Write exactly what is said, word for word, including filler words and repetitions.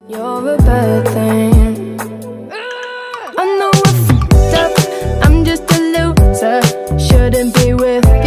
You're a bad thing. I know I fucked up, I'm just a loser. Shouldn't be with you.